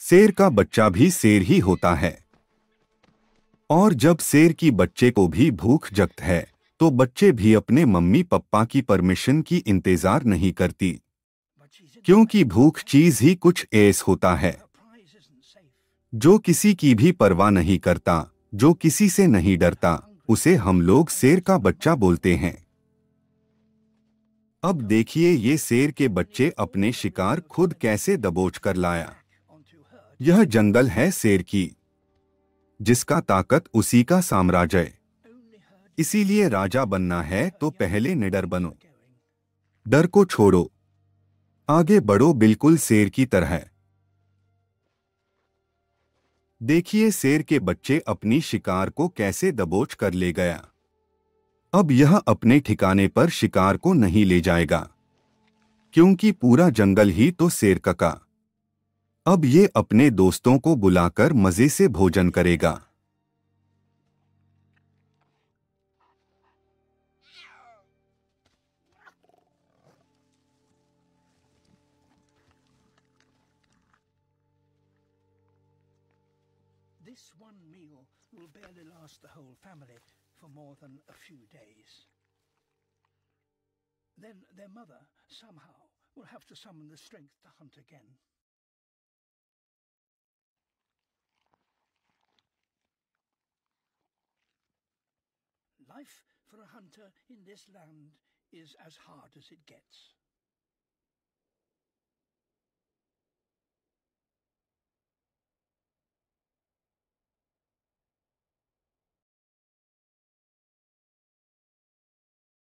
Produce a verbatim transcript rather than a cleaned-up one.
शेर का बच्चा भी शेर ही होता है। और जब शेर की बच्चे को भी भूख जगत है तो बच्चे भी अपने मम्मी पापा की परमिशन की इंतजार नहीं करती, क्योंकि भूख चीज ही कुछ ऐस होता है जो किसी की भी परवाह नहीं करता, जो किसी से नहीं डरता, उसे हम लोग शेर का बच्चा बोलते हैं। अब देखिए ये शेर के बच्चे अपने शिकार खुद कैसे दबोच कर लाया। यह जंगल है शेर की, जिसका ताकत उसी का साम्राज्य। इसीलिए राजा बनना है तो पहले निडर बनो, डर को छोड़ो, आगे बढ़ो बिल्कुल शेर की तरह। देखिए शेर के बच्चे अपनी शिकार को कैसे दबोच कर ले गया। अब यह अपने ठिकाने पर शिकार को नहीं ले जाएगा, क्योंकि पूरा जंगल ही तो शेर का। अब ये अपने दोस्तों को बुलाकर मजे से भोजन करेगा। This one meal will barely last the whole family for more than a few days. Then their mother, somehow, will have to summon the strength to hunt again. Life for a hunter in this land is as hard as it gets.